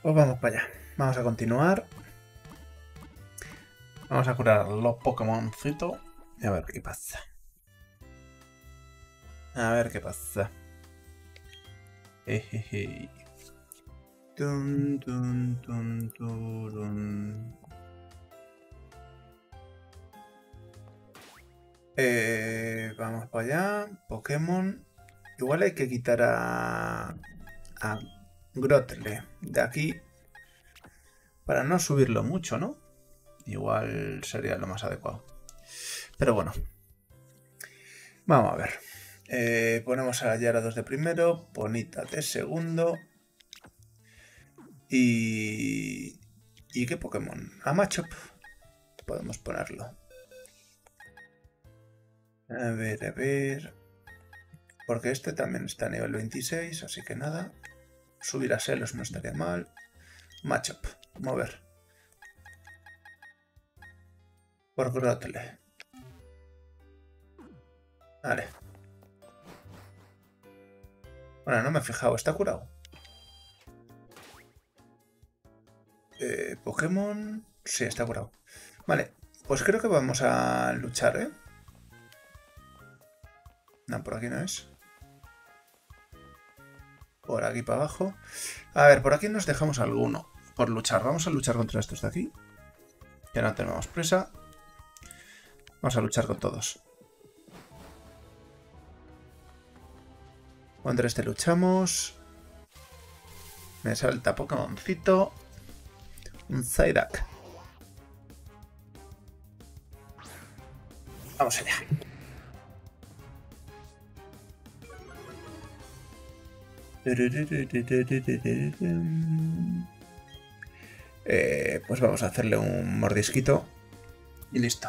Pues vamos para allá. Vamos a continuar. Vamos a curar los Pokémoncitos. Y a ver qué pasa. A ver qué pasa. Jejeje. Tun, tun, tun, turun. Vamos para allá. Pokémon. Igual hay que quitar a Grotle de aquí para no subirlo mucho, ¿no? Igual sería lo más adecuado. Pero bueno. Vamos a ver. Ponemos a Gyarados de primero, Ponyta de segundo. ¿Y qué Pokémon? A Machop. Podemos ponerlo. A ver. Porque este también está a nivel 26, así que nada. Subir a Celos no estaría mal. Machop. Mover. Por Grotle. Vale. Bueno, no me he fijado. ¿Está curado? Pokémon... Sí, está curado. Vale. Pues creo que vamos a luchar, ¿eh? No, por aquí no es. Por aquí para abajo. A ver, por aquí nos dejamos alguno por luchar. Vamos a luchar contra estos de aquí. Que no tenemos presa. Vamos a luchar con todos. Contra este luchamos. Me salta Pokémoncito. Un Psyduck. Vamos allá. Pues vamos a hacerle un mordisquito. Y listo.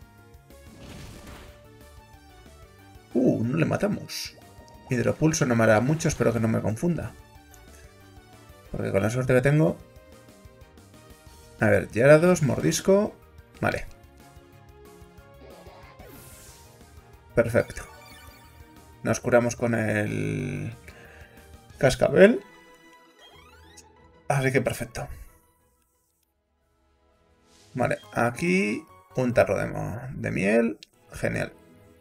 No le matamos. Hidropulso no me hará mucho, espero que no me confunda. Porque con la suerte que tengo... A ver, Gyarados, mordisco... Vale. Perfecto. Nos curamos con el... cascabel. Así que perfecto. Vale, aquí un tarro de miel. Genial.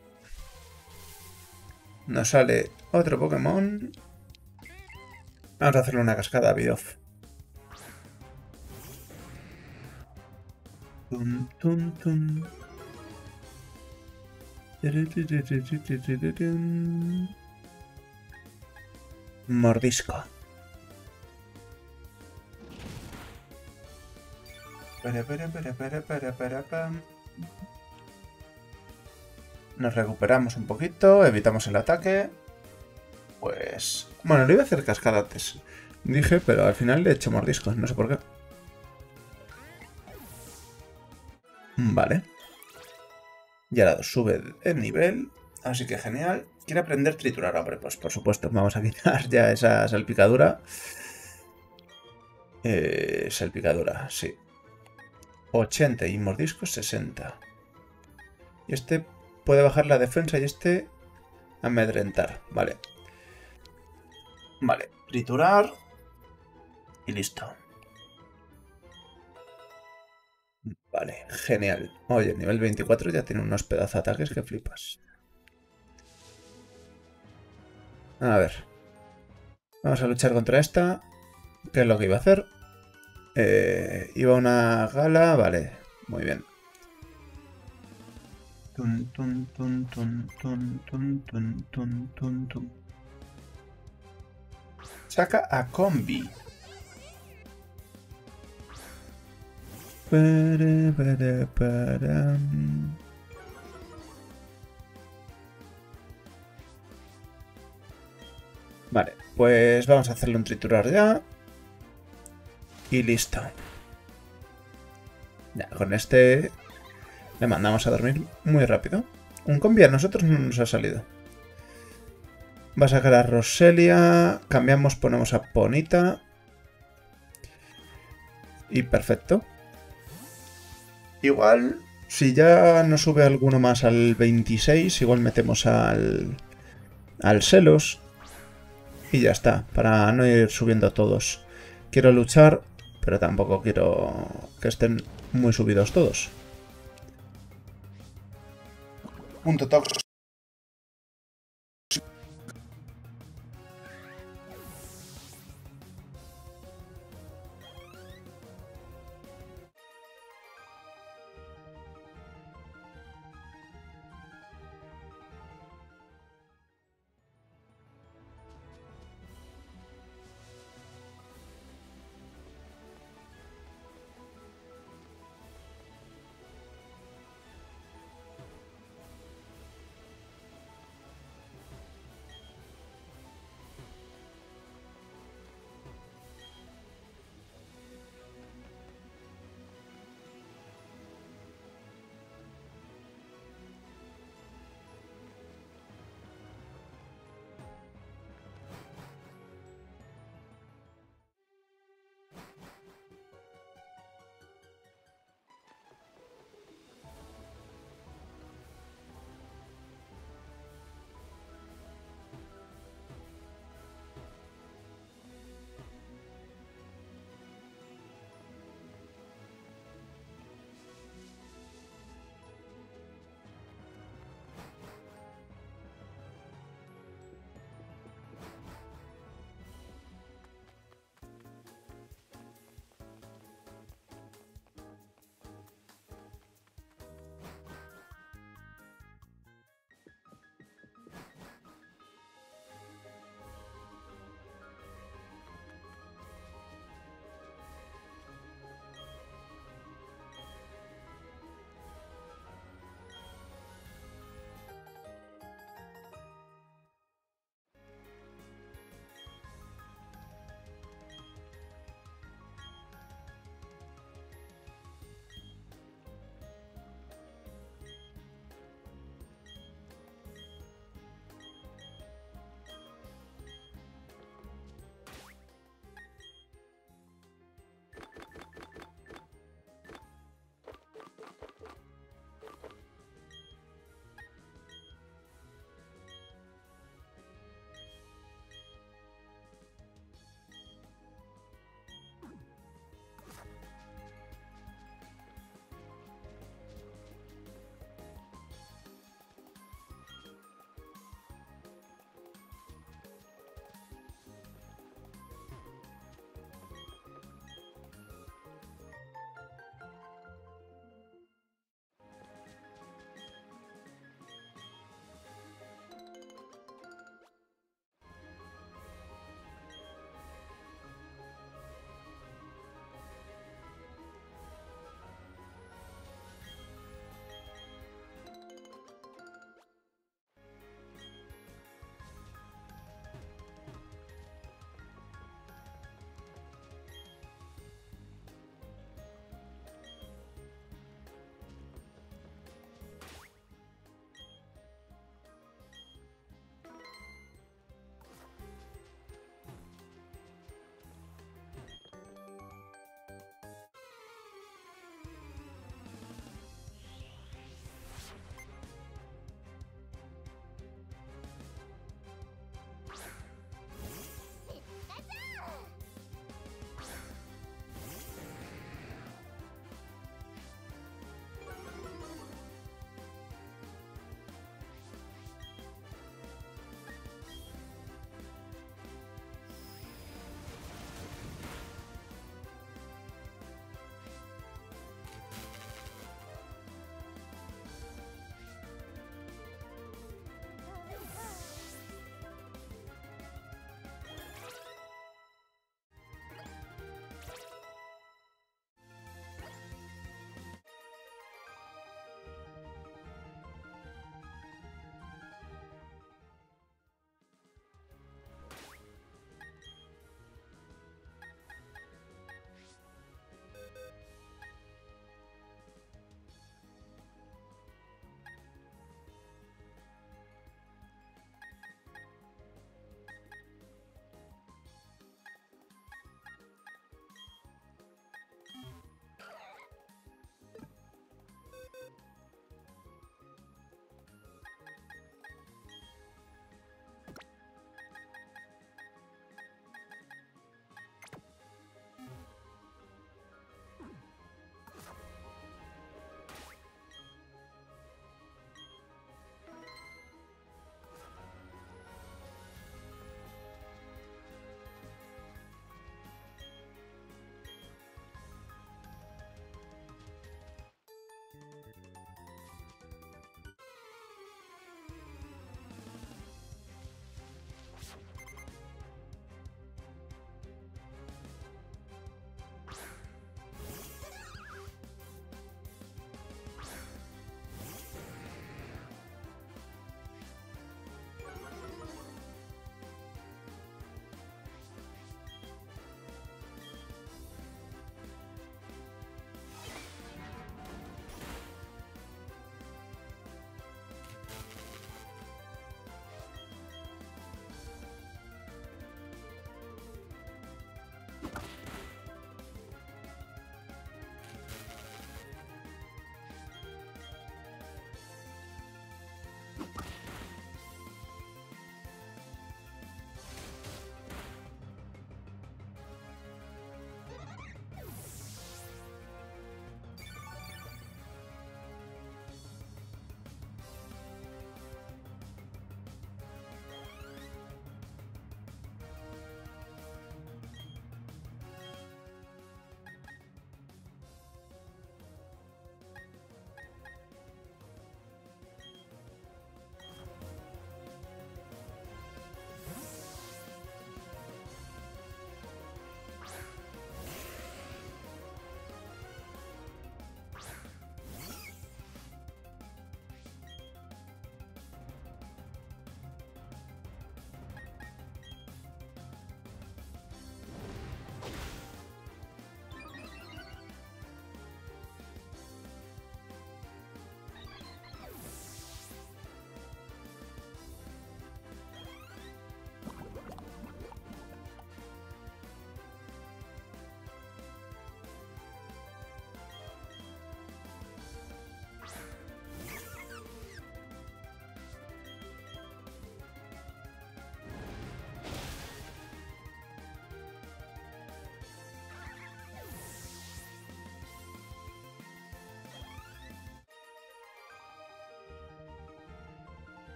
Nos sale otro Pokémon. Vamos a hacerle una cascada a Bidoof. Tum, tum, tum. Mordisco. Nos recuperamos un poquito, evitamos el ataque. Pues... Bueno, le iba a hacer cascada antes. Dije, pero al final le he hecho mordiscos, no sé por qué. Vale. Gyarados sube de nivel, así que genial. Quiere aprender a triturar, hombre, pues por supuesto. Vamos a quitar ya esa salpicadura. Salpicadura, sí. 80 y mordiscos 60. Y este puede bajar la defensa y este amedrentar. Vale. Vale, triturar. Y listo. Vale, genial. Oye, nivel 24 ya tiene unos pedazos de ataques que flipas. A ver. Vamos a luchar contra esta. ¿Qué es lo que iba a hacer? Iba una gala. Vale, muy bien. Tun, tun, tun, tun, tun, tun, tun, tun, tun, tun. Saca a Combi. Vale, pues vamos a hacerle un triturar ya. Y listo. Ya, con este le mandamos a dormir muy rápido. Un combi a nosotros no nos ha salido. Va a sacar a Roselia. Cambiamos, ponemos a Ponyta. Y perfecto. Igual, si ya no sube alguno más al 26, igual metemos al Celos. Y ya está, para no ir subiendo todos. Quiero luchar, pero tampoco quiero que estén muy subidos todos. Punto tóxico.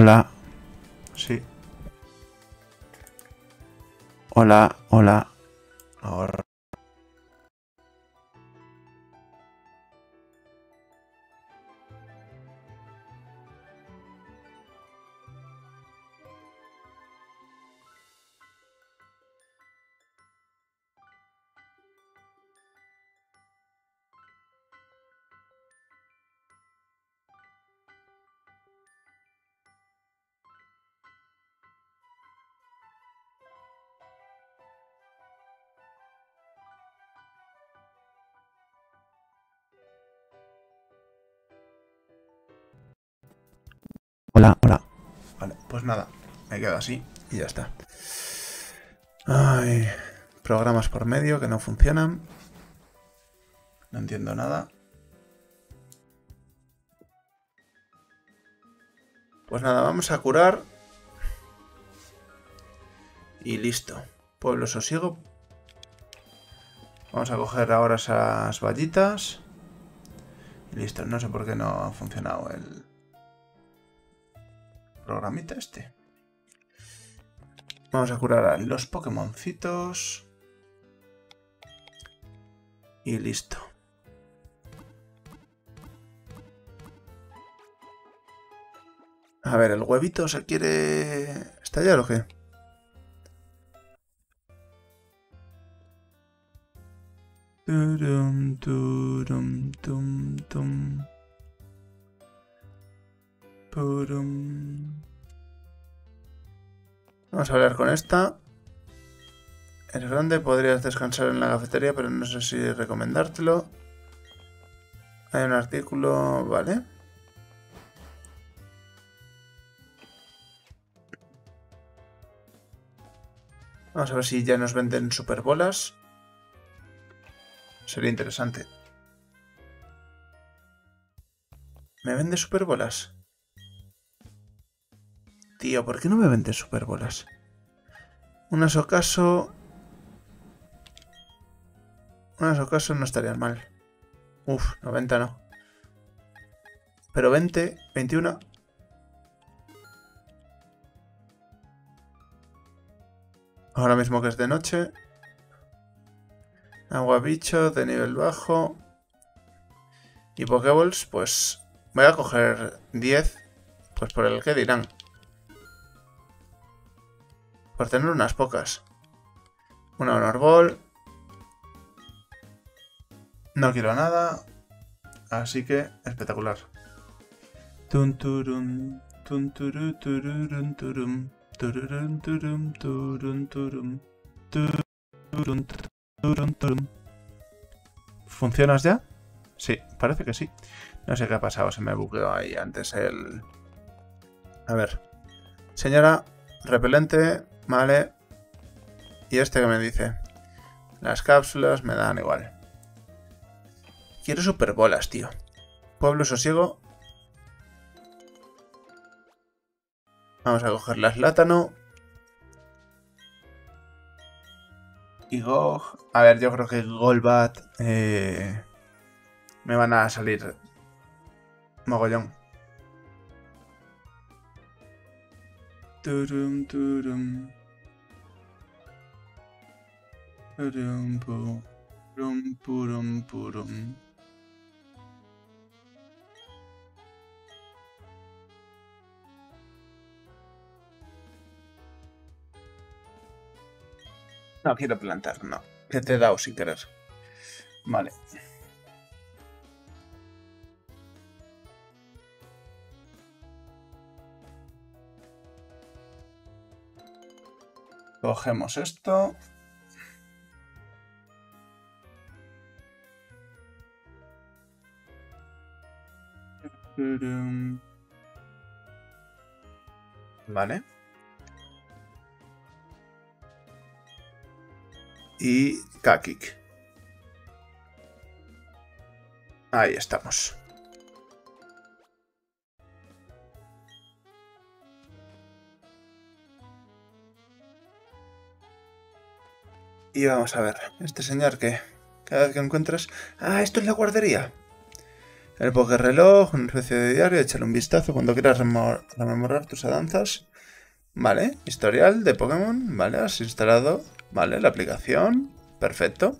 Hola. Sí. Hola, hola. Ahora. Hola, hola. Vale, pues nada, me quedo así y ya está. Ay, programas por medio que no funcionan. No entiendo nada. Pues nada, vamos a curar. Y listo. Pueblo sosiego. Vamos a coger ahora esas vallitas. Y listo, no sé por qué no ha funcionado el programita este. Vamos a curar a los Pokémoncitos. Y listo. A ver, ¿el huevito se quiere estallar o qué? Turum, turum, tum, tum. Purum. Vamos a hablar con esta. Eres grande, podrías descansar en la cafetería, pero no sé si recomendártelo. Hay un artículo, vale. Vamos a ver si ya nos venden superbolas. Sería interesante. ¿Me vende superbolas? Tío, ¿por qué no me vendes superbolas? Unas ocaso... Unas ocaso no estarían mal. Uf, 90 no. Pero 20, 21... Ahora mismo que es de noche. Agua bicho de nivel bajo. Y Pokéballs, pues... Voy a coger 10. Pues por el que dirán. Por tener unas pocas. Una Honor Ball. No quiero nada. Así que espectacular. Tunturum, tunturu, tururun, turum, tururun, turum, turun, turum, turun, turun, turum. ¿Funcionas ya? Sí, parece que sí. No sé qué ha pasado, se me bugueó ahí antes el... A ver. Señora, repelente, vale. ¿Y este que me dice? Las cápsulas me dan igual. Quiero superbolas, tío. Pueblo sosiego. Vamos a coger las Látano. Y Gog. A ver, yo creo que Golbat me van a salir mogollón. Turum, turum. Turum, purum, purum, purum. No quiero plantar, no. Que te he dado sin querer. Vale. Cogemos esto. Vale. Y Kakik. Ahí estamos. Y vamos a ver, este señor que cada vez que encuentras... Ah, esto es la guardería. El Pokéreloj, una especie de diario, échale un vistazo cuando quieras rememorar tus avanzas. Vale, historial de Pokémon, vale, has instalado, vale, la aplicación, perfecto.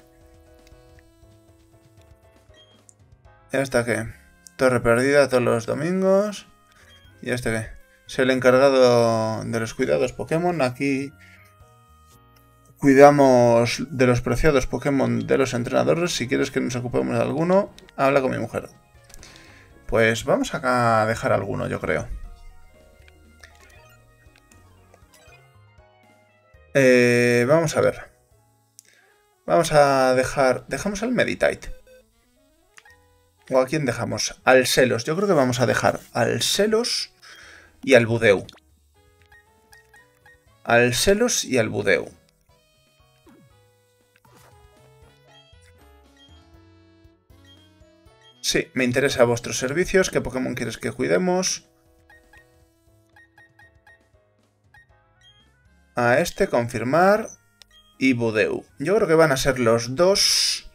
¿Y hasta qué? Torre perdida todos los domingos. ¿Y este qué? Soy el encargado de los cuidados Pokémon. Aquí cuidamos de los preciados Pokémon de los entrenadores. Si quieres que nos ocupemos de alguno, habla con mi mujer. Pues vamos acá a dejar alguno, yo creo. Vamos a ver. Vamos a dejar... Dejamos al Meditite. ¿O a quién dejamos? Al Celos. Yo creo que vamos a dejar al Celos y al Budeu. Al Celos y al Budeu. Sí, me interesa vuestros servicios. ¿Qué Pokémon quieres que cuidemos? A este, confirmar. Y Budeu. Yo creo que van a ser los dos.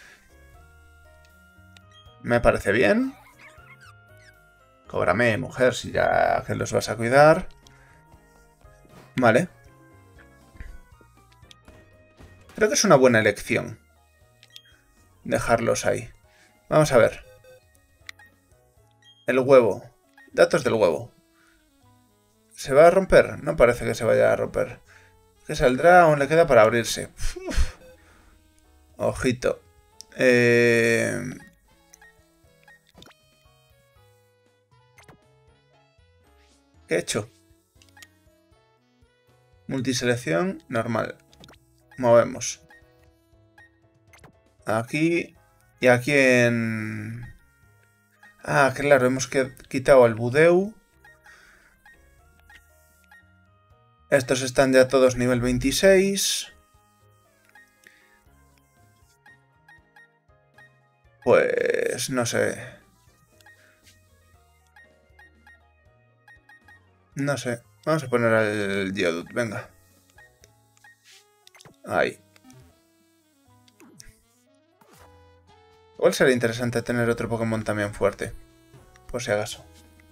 Me parece bien. Cóbrame, mujer, si ya que los vas a cuidar. Vale. Creo que es una buena elección. Dejarlos ahí. Vamos a ver. El huevo. Datos del huevo. ¿Se va a romper? No parece que se vaya a romper. ¿Qué saldrá? Aún le queda para abrirse. Uf. Ojito. ¿Qué he hecho? Multiselección normal. Movemos. Aquí. Y aquí en... Ah, claro, hemos quitado al Budeu. Estos están ya todos nivel 26. Pues no sé. No sé. Vamos a poner al Geodude, venga. Ahí. Igual sería interesante tener otro Pokémon también fuerte. Por si acaso.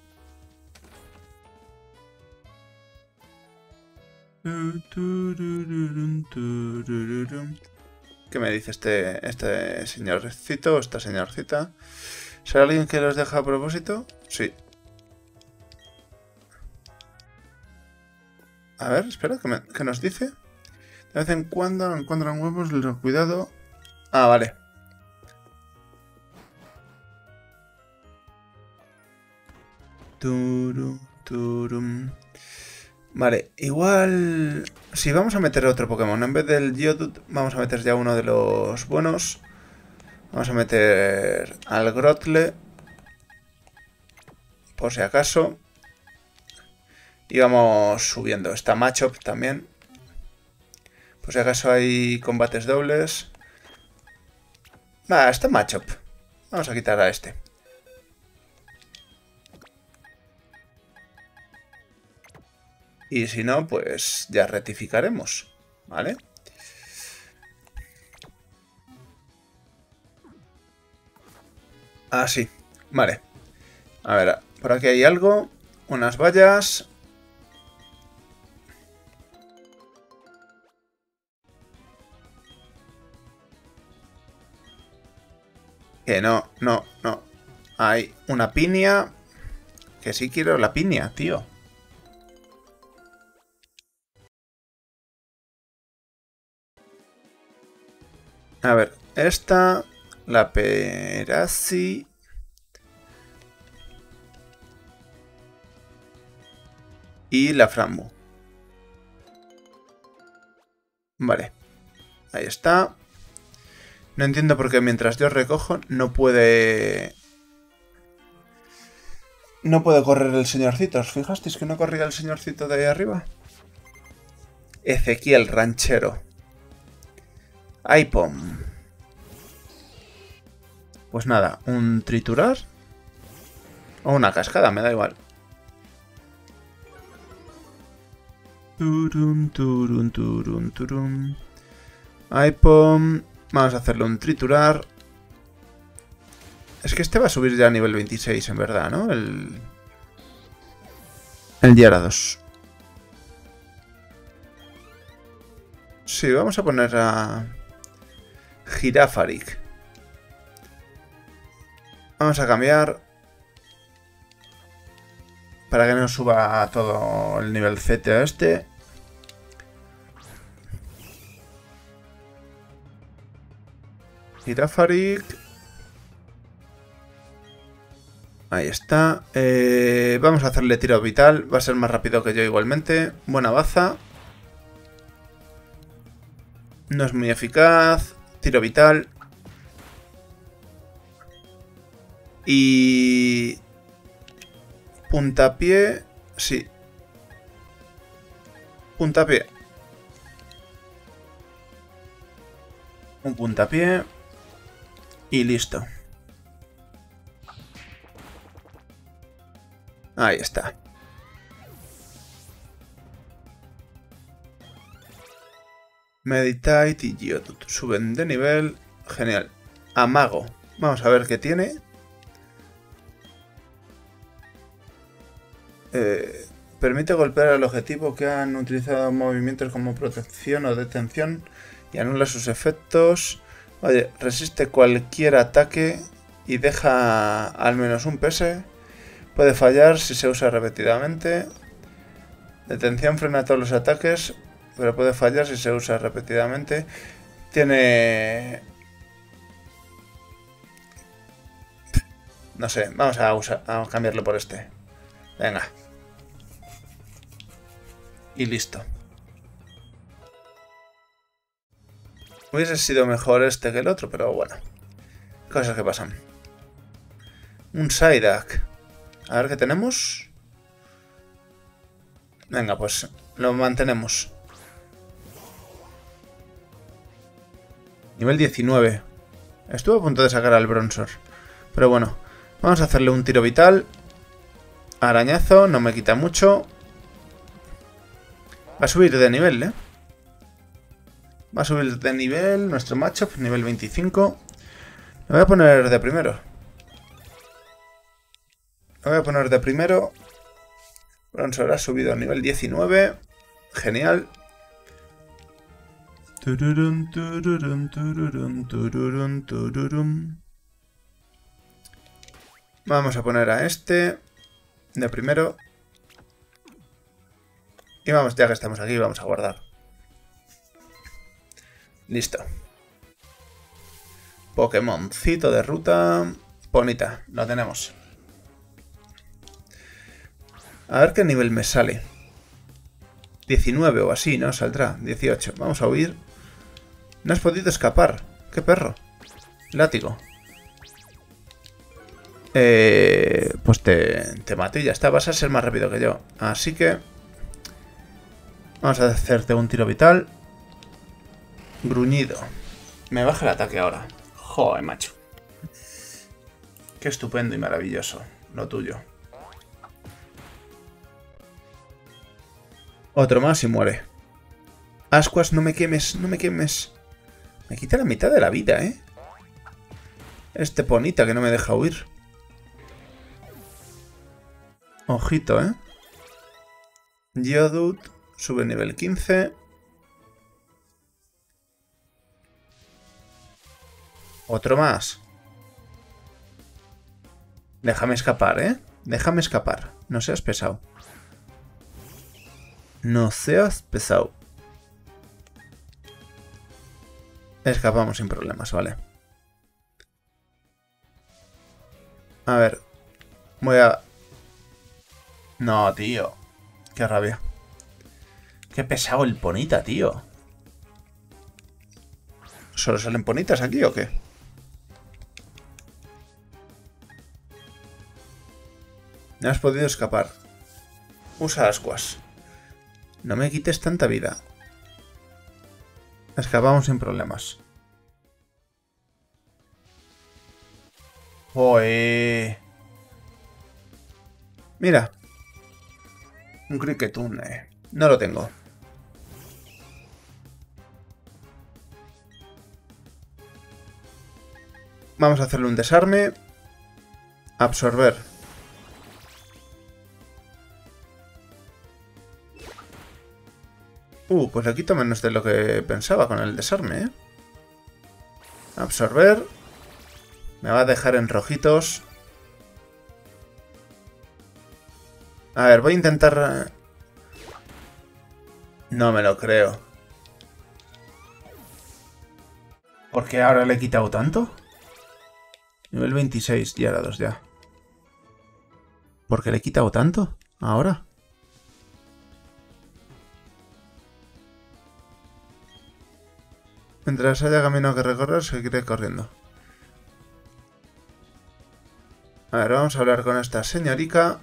¿Qué me dice este señorcito o esta señorcita? ¿Será alguien que los deja a propósito? Sí. A ver, espera, ¿qué nos dice? De vez en cuando encuentran huevos, los cuidado. Ah, vale. Turum. Vale, igual... Si vamos a meter otro Pokémon, en vez del Geodude, vamos a meter ya uno de los buenos. Vamos a meter al Grotle. Por si acaso. Y vamos subiendo. Está Machop también. Por si acaso hay combates dobles. Va, está Machop. Vamos a quitar a este. Y si no, pues ya rectificaremos, ¿vale? Ah, sí, vale. A ver, por aquí hay algo. Unas vallas. Que no. Hay una piña. Que sí quiero la piña, tío. A ver, esta, la Perasi y la Frambu. Vale, ahí está. No entiendo por qué mientras yo recojo no puede... No puede correr el señorcito. ¿Os fijasteis que no corría el señorcito de ahí arriba? Ezequiel Ranchero. Aipom. Pues nada, un triturar. O una cascada, me da igual. Turum. Aipom. Vamos a hacerle un triturar. Es que este va a subir ya a nivel 26, en verdad, ¿no? El Gyarados. Sí, vamos a poner a Girafarig. Vamos a cambiar para que no suba todo el nivel Z a este. Girafarig. Ahí está. Vamos a hacerle tiro vital. Va a ser más rápido que yo igualmente. Buena baza. No es muy eficaz. Tiro vital. Y... puntapié. Sí. Puntapié. Un puntapié. Y listo. Ahí está. Meditate y Geodude suben de nivel. Genial. Amago. Vamos a ver qué tiene. Permite golpear al objetivo que han utilizado movimientos como protección o detención y anula sus efectos. Oye, resiste cualquier ataque y deja al menos un PS. Puede fallar si se usa repetidamente. Detención frena todos los ataques, pero puede fallar si se usa repetidamente. Tiene... no sé, vamos a cambiarlo por este. Venga. Y listo. Hubiese sido mejor este que el otro, pero bueno. Cosas que pasan. Un Psyduck. A ver qué tenemos. Venga, pues lo mantenemos. Nivel 19. Estuve a punto de sacar al Bronzor. Pero bueno, vamos a hacerle un tiro vital. Arañazo, no me quita mucho. Va a subir de nivel, ¿eh? Va a subir de nivel nuestro matchup, nivel 25. Lo voy a poner de primero. Lo voy a poner de primero. Bronzor ha subido a nivel 19. Genial. Tururun, tururun, tururun, tururun, tururun. Vamos a poner a este de primero. Y vamos, ya que estamos aquí, vamos a guardar. Listo. Pokémoncito de ruta. Bonita, lo tenemos. A ver qué nivel me sale. 19 o así, ¿no? Saldrá. 18. Vamos a huir. No has podido escapar. ¡Qué perro! Látigo. Pues te mato y ya está. Vas a ser más rápido que yo. Así que... vamos a hacerte un tiro vital. Gruñido. Me baja el ataque ahora. Joder, macho. Qué estupendo y maravilloso. Lo tuyo. Otro más y muere. Ascuas, no me quemes, no me quemes. Me quita la mitad de la vida, ¿eh? Este Ponita que no me deja huir. Ojito, ¿eh? Geodude sube nivel 15. Otro más. Déjame escapar, ¿eh? Déjame escapar. No seas pesado. No seas pesado. Escapamos sin problemas, vale. A ver. Voy a... no, tío. Qué rabia. Qué pesado el Ponita, tío. ¿Solo salen Ponitas aquí o qué? No has podido escapar. Usa ascuas. No me quites tanta vida. Escapamos sin problemas. ¡Oe! Mira. Un Cricketune. No lo tengo. Vamos a hacerle un desarme. Absorber. Pues le quito menos de lo que pensaba con el desarme, ¿eh? Absorber. Me va a dejar en rojitos. A ver, voy a intentar... No me lo creo. ¿Por qué ahora le he quitado tanto? Nivel 26, Gyarados ya. ¿Por qué le he quitado tanto? Ahora. Mientras haya camino que recorrer, seguiré corriendo. A ver, vamos a hablar con esta señorica.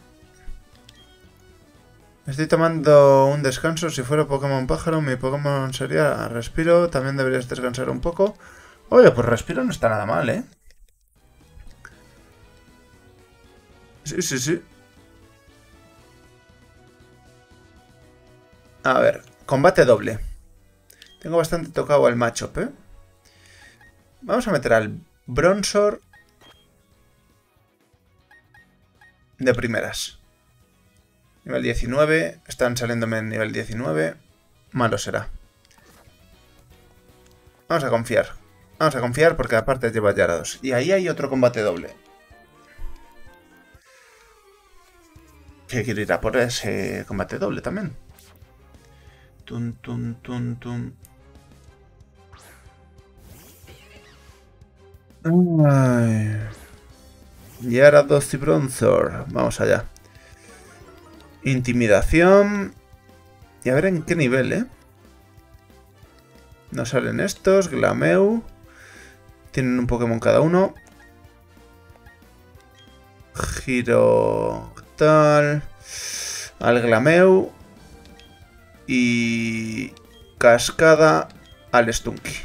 Estoy tomando un descanso. Si fuera Pokémon pájaro, mi Pokémon sería Respiro. También deberías descansar un poco. Oye, pues Respiro no está nada mal, ¿eh? Sí, sí, sí. A ver, combate doble. Tengo bastante tocado al matchup, ¿eh? Vamos a meter al Bronzor de primeras. Nivel 19. Están saliéndome en nivel 19. Malo será. Vamos a confiar. Vamos a confiar porque aparte lleva Gyarados. Y ahí hay otro combate doble. Que quiero ir a por ese combate doble también. Tum, tum, tum, tum. Ay. Gyarados y Bronzor. Vamos allá. Intimidación. Y a ver en qué nivel, ¿eh? Nos salen estos. Glameu. Tienen un Pokémon cada uno. Giro... tal. Al Glameu. Y... cascada al Stunky.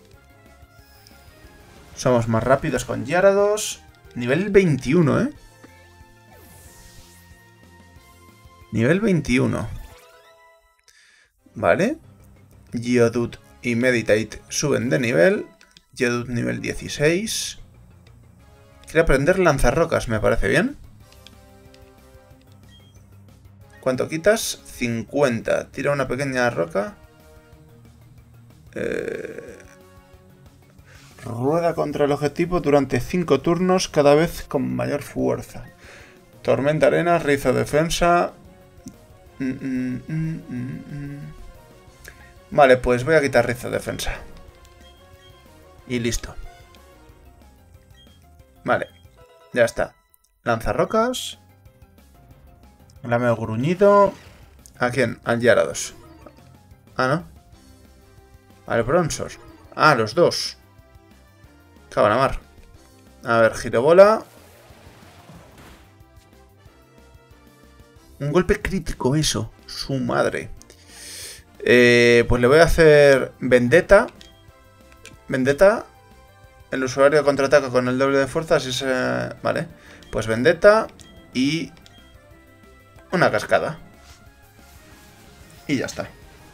Somos más rápidos con Gyarados. Nivel 21, ¿eh? Nivel 21. Vale. Geodude y Meditate suben de nivel. Geodude nivel 16. Quiero aprender lanzarrocas, me parece bien. ¿Cuánto quitas? 50. Tira una pequeña roca. Rueda contra el objetivo durante 5 turnos, cada vez con mayor fuerza. Tormenta arena, rizo defensa. Vale, pues voy a quitar rizo defensa. Y listo. Vale, ya está. Lanzarrocas. Glameo gruñido. ¿A quién? Al Gyarados. Ah, ¿no? Al Bronzor. Ah, los dos. Cago en la mar. A ver, girobola. Un golpe crítico, eso. Su madre. Pues le voy a hacer Vendetta. Vendetta. El usuario contraataca con el doble de fuerza. Así se... Vale. Pues Vendetta. Y... una cascada. Y ya está.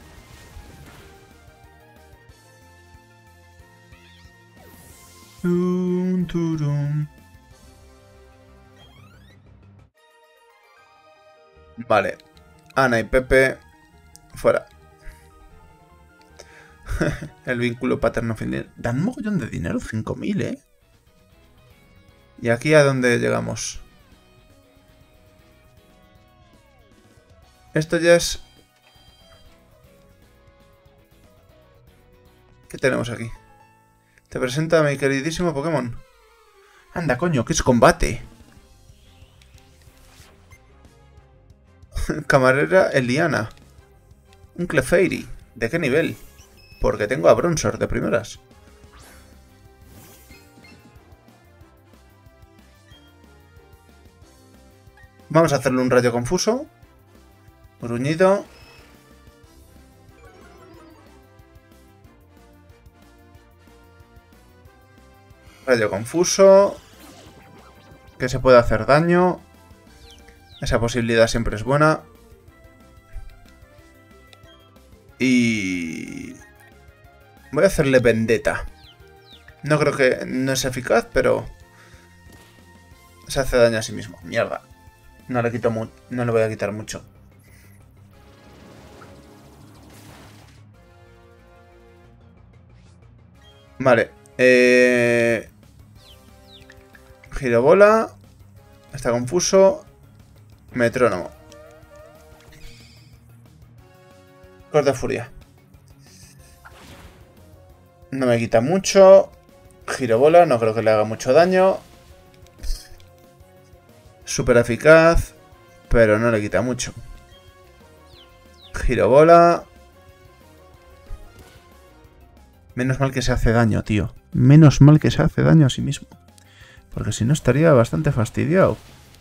Vale. Ana y Pepe. Fuera. El vínculo paterno-filial. Dan un mogollón de dinero. 5.000, ¿eh? ¿Y aquí a dónde llegamos? Esto ya es... ¿Qué tenemos aquí? Te presenta a mi queridísimo Pokémon. Anda, coño, ¿qué es combate? Camarera Eliana. Un Clefairy. ¿De qué nivel? Porque tengo a Bronzor de primeras. Vamos a hacerle un rayo confuso. Gruñido. Rayo confuso. Que se puede hacer daño. Esa posibilidad siempre es buena. Y... voy a hacerle Vendetta. No creo que... no es eficaz, pero... Se hace daño a sí mismo. Mierda. No le quito no le voy a quitar mucho. Vale. Girobola. Está confuso. Metrónomo. Corte de furia. No me quita mucho. Girobola, no creo que le haga mucho daño. Súper eficaz, pero no le quita mucho. Girobola. Menos mal que se hace daño, tío. Menos mal que se hace daño a sí mismo. Porque si no estaría bastante fastidiado.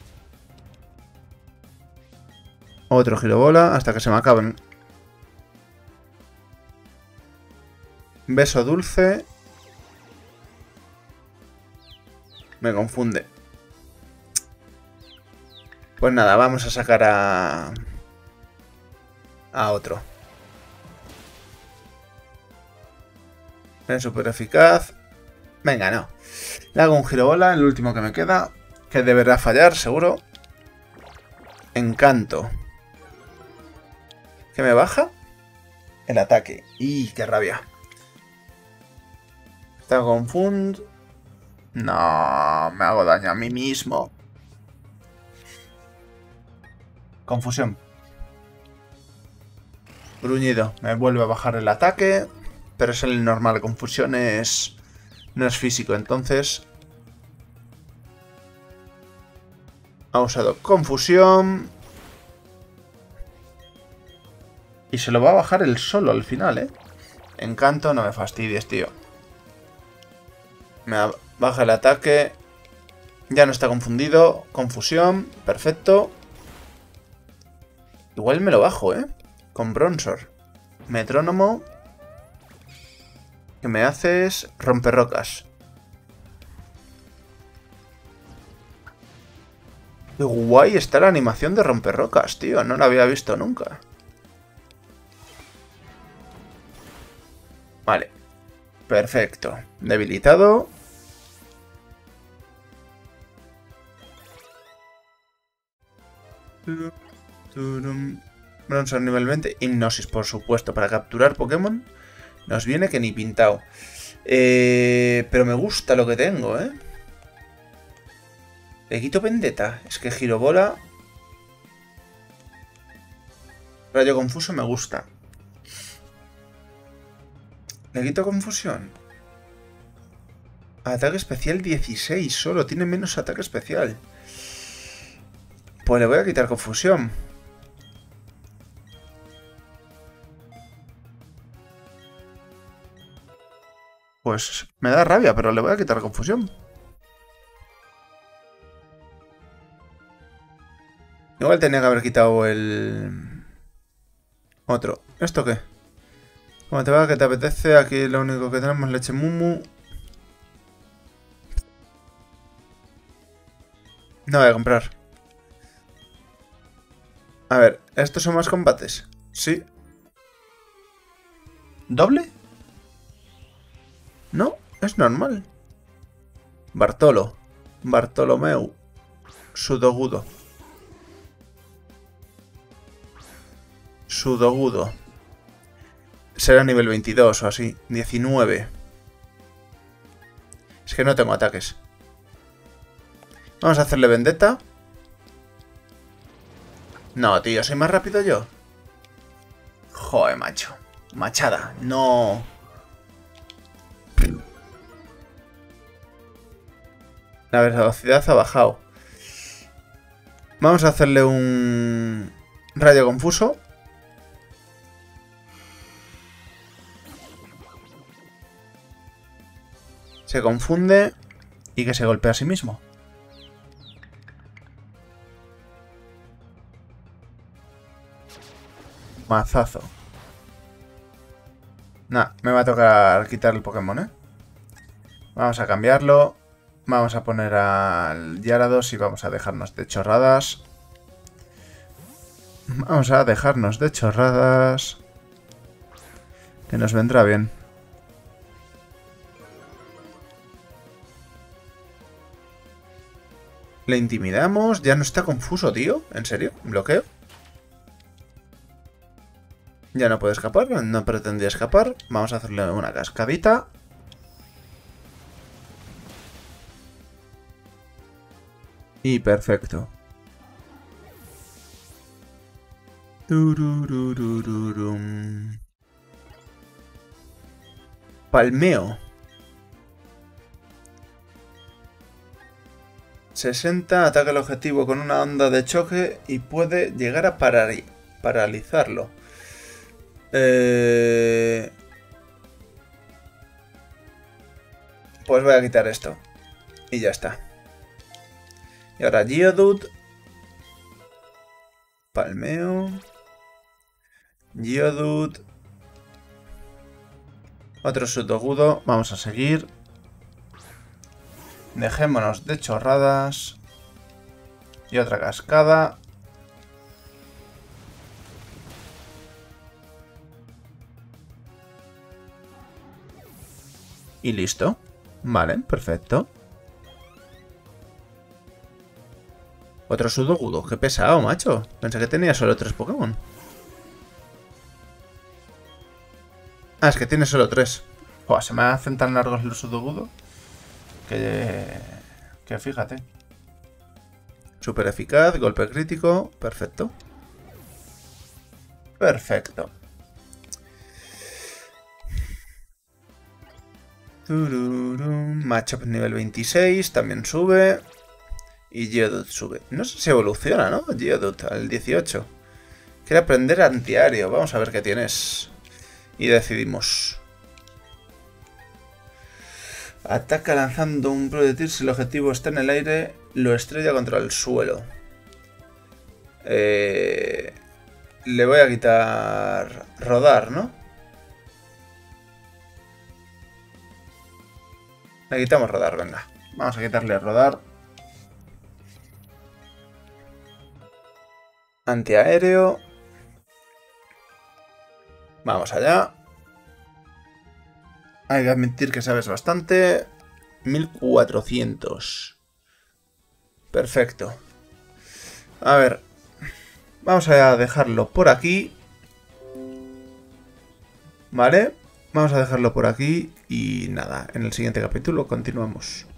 Otro girobola hasta que se me acaben. Beso dulce. Me confunde. Pues nada, vamos a sacar a otro. Es súper eficaz. Venga, no. Le hago un girobola, el último que me queda. Que deberá fallar, seguro. Encanto. ¿Qué me baja? El ataque. ¡Y qué rabia! Está confund. No, me hago daño a mí mismo. Confusión. Gruñido. Me vuelve a bajar el ataque. Pero es el normal. Confusión no es físico. Entonces... ha usado confusión. Y se lo va a bajar él solo al final, ¿eh? Encanto, no me fastidies, tío. Me baja el ataque. Ya no está confundido. Confusión. Perfecto. Igual me lo bajo, ¿eh? Con Bronzor. Metrónomo. ¿Qué me haces? Romperrocas. Qué guay está la animación de romperrocas, tío. No la había visto nunca. Vale. Perfecto. Debilitado. Bronzor nivel 20. Hipnosis, por supuesto. Para capturar Pokémon nos viene que ni pintado. Pero me gusta lo que tengo, ¿eh? Le quito Vendetta. Es que Girobola... Rayo confuso me gusta. Le quito confusión. Ataque especial 16. Solo tiene menos ataque especial. Pues le voy a quitar confusión. Pues me da rabia, pero le voy a quitar confusión. Igual tenía que haber quitado el... otro. ¿Esto qué? Como te va, que te apetece. Aquí lo único que tenemos es leche mumu. No voy a comprar. A ver, ¿estos son más combates? Sí. ¿Doble? No, es normal. Bartolo. Bartolomeu. Sudogudo. Sudogudo. Será nivel 22 o así. 19. Es que no tengo ataques. Vamos a hacerle vendetta. No, tío, soy más rápido yo. Joder, macho. Machada, no. La velocidad ha bajado. Vamos a hacerle un rayo confuso. Se confunde y que se golpea a sí mismo. Mazazo. Nah, me va a tocar quitar el Pokémon, ¿eh? Vamos a cambiarlo. Vamos a poner al Gyarados y vamos a dejarnos de chorradas. Vamos a dejarnos de chorradas. Que nos vendrá bien. Le intimidamos. Ya no está confuso, tío. ¿En serio? ¿Bloqueo? Ya no puede escapar. No pretendía escapar. Vamos a hacerle una cascadita. Y perfecto. Palmeo. 60, ataca al objetivo con una onda de choque y puede llegar a paralizarlo. Pues voy a quitar esto. Y ya está. Y ahora Geodude. Palmeo. Geodude. Otro Sudowoodo. Vamos a seguir. Dejémonos de chorradas. Y otra cascada. Y listo. Vale, perfecto. Otro Sudowoodo. Qué pesado, macho. Pensé que tenía solo 3 Pokémon. Ah, es que tiene solo 3. Oh, se me hacen tan largos los Sudowoodo que fíjate. Súper eficaz, golpe crítico. Perfecto. Perfecto. Matchup nivel 26. También sube. Y Geodude sube. No sé si evoluciona, ¿no? Geodude al 18. Quiere aprender antiaéreo. Vamos a ver qué tienes. Y decidimos. Ataca lanzando un proyectil. Si el objetivo está en el aire, lo estrella contra el suelo. Le voy a quitar rodar, ¿no? Le quitamos rodar, venga. Vamos a quitarle rodar. Antiaéreo. Vamos allá. Hay que admitir que sabes bastante. 1400. Perfecto. A ver. Vamos a dejarlo por aquí. ¿Vale? Vamos a dejarlo por aquí. Y nada, en el siguiente capítulo continuamos.